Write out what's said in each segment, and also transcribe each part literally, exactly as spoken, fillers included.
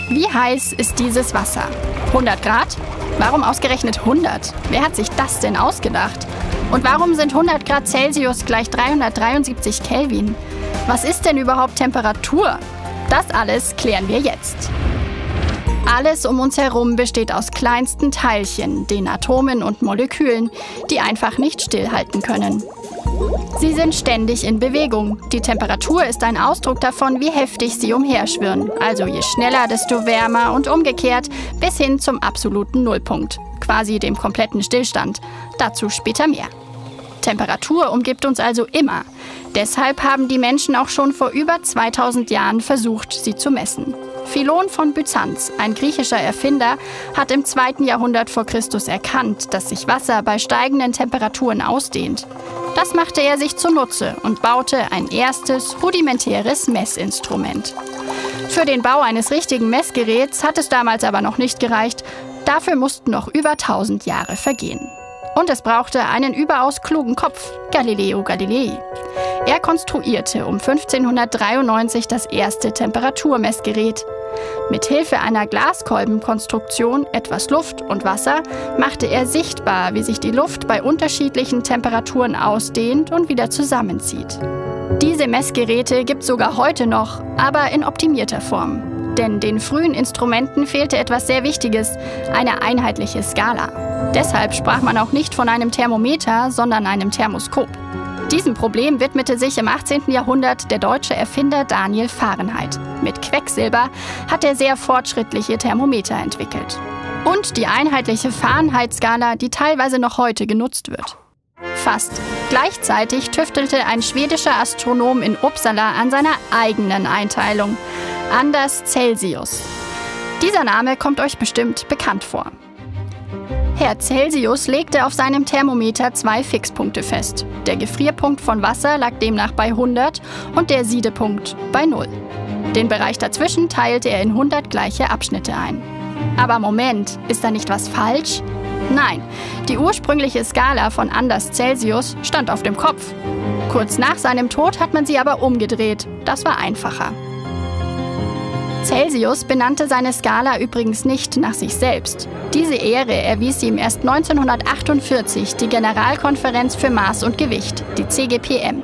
Wie heiß ist dieses Wasser? hundert Grad? Warum ausgerechnet hundert? Wer hat sich das denn ausgedacht? Und warum sind hundert Grad Celsius gleich dreihundertdreiundsiebzig Kelvin? Was ist denn überhaupt Temperatur? Das alles klären wir jetzt. Alles um uns herum besteht aus kleinsten Teilchen, den Atomen und Molekülen, die einfach nicht stillhalten können. Sie sind ständig in Bewegung. Die Temperatur ist ein Ausdruck davon, wie heftig sie umherschwirren. Also je schneller, desto wärmer und umgekehrt bis hin zum absoluten Nullpunkt, quasi dem kompletten Stillstand. Dazu später mehr. Temperatur umgibt uns also immer. Deshalb haben die Menschen auch schon vor über zweitausend Jahren versucht, sie zu messen. Philon von Byzanz, ein griechischer Erfinder, hat im zweiten Jahrhundert vor Christus erkannt, dass sich Wasser bei steigenden Temperaturen ausdehnt. Das machte er sich zunutze und baute ein erstes rudimentäres Messinstrument. Für den Bau eines richtigen Messgeräts hat es damals aber noch nicht gereicht. Dafür mussten noch über tausend Jahre vergehen. Und es brauchte einen überaus klugen Kopf, Galileo Galilei. Er konstruierte um fünfzehnhundertdreiundneunzig das erste Temperaturmessgerät. Mit Hilfe einer Glaskolbenkonstruktion, etwas Luft und Wasser, machte er sichtbar, wie sich die Luft bei unterschiedlichen Temperaturen ausdehnt und wieder zusammenzieht. Diese Messgeräte gibt es sogar heute noch, aber in optimierter Form. Denn den frühen Instrumenten fehlte etwas sehr Wichtiges, eine einheitliche Skala. Deshalb sprach man auch nicht von einem Thermometer, sondern einem Thermoskop. Diesem Problem widmete sich im achtzehnten Jahrhundert der deutsche Erfinder Daniel Fahrenheit. Mit Quecksilber hat er sehr fortschrittliche Thermometer entwickelt. Und die einheitliche Fahrenheit-Skala, die teilweise noch heute genutzt wird. Fast gleichzeitig tüftelte ein schwedischer Astronom in Uppsala an seiner eigenen Einteilung, Anders Celsius. Dieser Name kommt euch bestimmt bekannt vor. Herr Celsius legte auf seinem Thermometer zwei Fixpunkte fest. Der Gefrierpunkt von Wasser lag demnach bei hundert und der Siedepunkt bei null. Den Bereich dazwischen teilte er in hundert gleiche Abschnitte ein. Aber Moment, ist da nicht was falsch? Nein, die ursprüngliche Skala von Anders Celsius stand auf dem Kopf. Kurz nach seinem Tod hat man sie aber umgedreht. Das war einfacher. Celsius benannte seine Skala übrigens nicht nach sich selbst. Diese Ehre erwies ihm erst neunzehnhundertachtundvierzig die Generalkonferenz für Maß und Gewicht, die C G P M.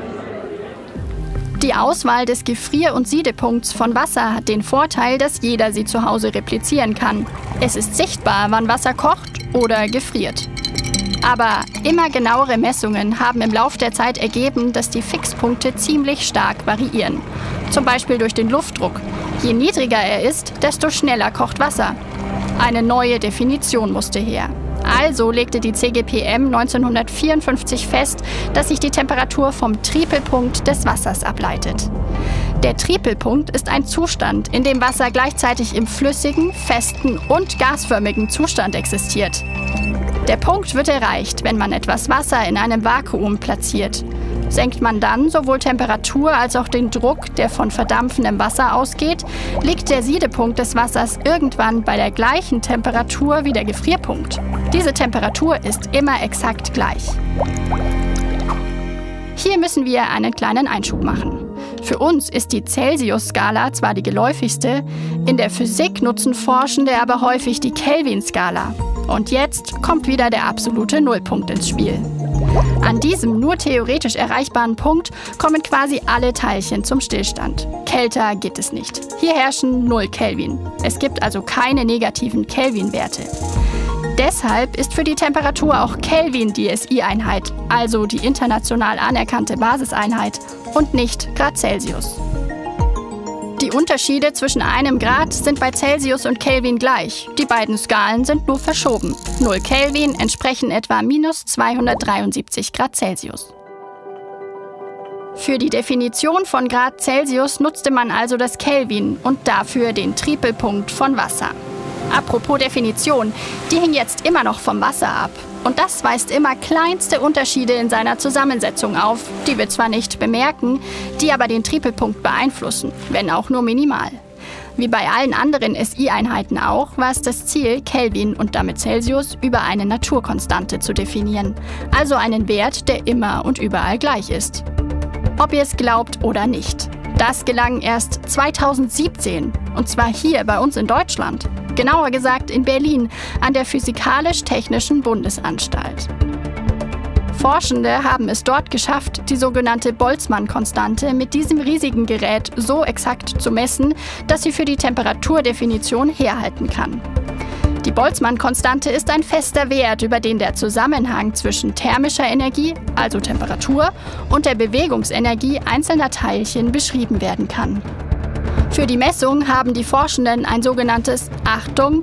Die Auswahl des Gefrier- und Siedepunkts von Wasser hat den Vorteil, dass jeder sie zu Hause replizieren kann. Es ist sichtbar, wann Wasser kocht oder gefriert. Aber immer genauere Messungen haben im Lauf der Zeit ergeben, dass die Fixpunkte ziemlich stark variieren. Zum Beispiel durch den Luftdruck. Je niedriger er ist, desto schneller kocht Wasser. Eine neue Definition musste her. Also legte die C G P M neunzehnhundertvierundfünfzig fest, dass sich die Temperatur vom Tripelpunkt des Wassers ableitet. Der Tripelpunkt ist ein Zustand, in dem Wasser gleichzeitig im flüssigen, festen und gasförmigen Zustand existiert. Der Punkt wird erreicht, wenn man etwas Wasser in einem Vakuum platziert. Senkt man dann sowohl Temperatur als auch den Druck, der von verdampfendem Wasser ausgeht, liegt der Siedepunkt des Wassers irgendwann bei der gleichen Temperatur wie der Gefrierpunkt. Diese Temperatur ist immer exakt gleich. Hier müssen wir einen kleinen Einschub machen. Für uns ist die Celsius-Skala zwar die geläufigste, in der Physik nutzen Forschende aber häufig die Kelvin-Skala. Und jetzt kommt wieder der absolute Nullpunkt ins Spiel. An diesem nur theoretisch erreichbaren Punkt kommen quasi alle Teilchen zum Stillstand. Kälter geht es nicht. Hier herrschen null Kelvin. Es gibt also keine negativen Kelvin-Werte. Deshalb ist für die Temperatur auch Kelvin die S I-Einheit, also die international anerkannte Basiseinheit, und nicht Grad Celsius. Die Unterschiede zwischen einem Grad sind bei Celsius und Kelvin gleich. Die beiden Skalen sind nur verschoben. null Kelvin entsprechen etwa minus zweihundertdreiundsiebzig Grad Celsius. Für die Definition von Grad Celsius nutzte man also das Kelvin und dafür den Tripelpunkt von Wasser. Apropos Definition, die hing jetzt immer noch vom Wasser ab. Und das weist immer kleinste Unterschiede in seiner Zusammensetzung auf, die wir zwar nicht bemerken, die aber den Tripelpunkt beeinflussen, wenn auch nur minimal. Wie bei allen anderen S I-Einheiten auch, war es das Ziel, Kelvin und damit Celsius über eine Naturkonstante zu definieren, also einen Wert, der immer und überall gleich ist. Ob ihr es glaubt oder nicht. Das gelang erst zweitausendsiebzehn, und zwar hier bei uns in Deutschland. Genauer gesagt in Berlin an der Physikalisch-Technischen Bundesanstalt. Forschende haben es dort geschafft, die sogenannte Boltzmann-Konstante mit diesem riesigen Gerät so exakt zu messen, dass sie für die Temperaturdefinition herhalten kann. Die Boltzmann-Konstante ist ein fester Wert, über den der Zusammenhang zwischen thermischer Energie, also Temperatur, und der Bewegungsenergie einzelner Teilchen beschrieben werden kann. Für die Messung haben die Forschenden ein sogenanntes, Achtung,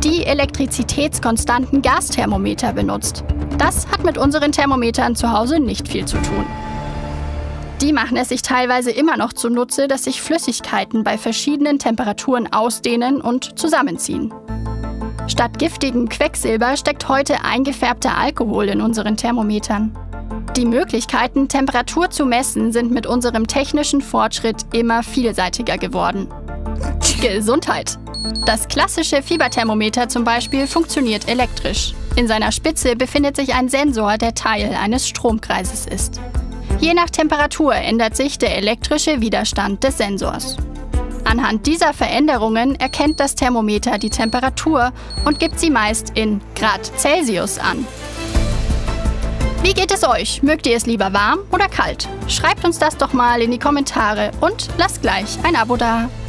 Dielektrizitätskonstanten-Gasthermometer benutzt. Das hat mit unseren Thermometern zu Hause nicht viel zu tun. Die machen es sich teilweise immer noch zunutze, dass sich Flüssigkeiten bei verschiedenen Temperaturen ausdehnen und zusammenziehen. Statt giftigem Quecksilber steckt heute eingefärbter Alkohol in unseren Thermometern. Die Möglichkeiten, Temperatur zu messen, sind mit unserem technischen Fortschritt immer vielseitiger geworden. Gesundheit! Das klassische Fieberthermometer zum Beispiel funktioniert elektrisch. In seiner Spitze befindet sich ein Sensor, der Teil eines Stromkreises ist. Je nach Temperatur ändert sich der elektrische Widerstand des Sensors. Anhand dieser Veränderungen erkennt das Thermometer die Temperatur und gibt sie meist in Grad Celsius an. Wie geht es euch? Mögt ihr es lieber warm oder kalt? Schreibt uns das doch mal in die Kommentare und lasst gleich ein Abo da.